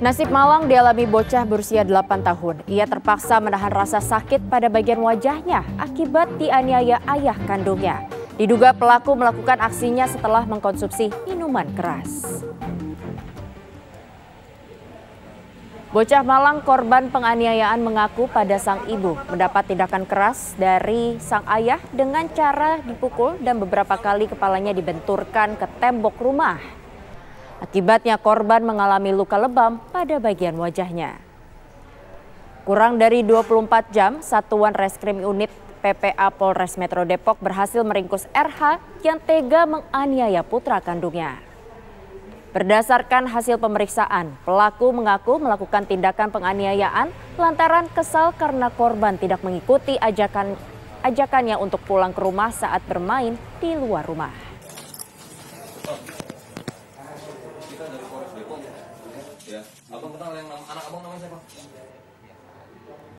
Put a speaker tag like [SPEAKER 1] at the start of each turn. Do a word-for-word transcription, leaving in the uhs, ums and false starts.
[SPEAKER 1] Nasib malang dialami bocah berusia delapan tahun. Ia terpaksa menahan rasa sakit pada bagian wajahnya akibat dianiaya ayah kandungnya. Diduga pelaku melakukan aksinya setelah mengkonsumsi minuman keras. Bocah malang korban penganiayaan mengaku pada sang ibu mendapat tindakan keras dari sang ayah dengan cara dipukul dan beberapa kali kepalanya dibenturkan ke tembok rumah. Akibatnya korban mengalami luka lebam pada bagian wajahnya. Kurang dari dua puluh empat jam, Satuan Reskrim Unit P P A Polres Metro Depok berhasil meringkus R H yang tega menganiaya putra kandungnya. Berdasarkan hasil pemeriksaan, pelaku mengaku melakukan tindakan penganiayaan lantaran kesal karena korban tidak mengikuti ajakan ajakannya untuk pulang ke rumah saat bermain di luar rumah.
[SPEAKER 2] Kita dari Polres Depok, ya. Abang kenal yang anak abang namanya siapa?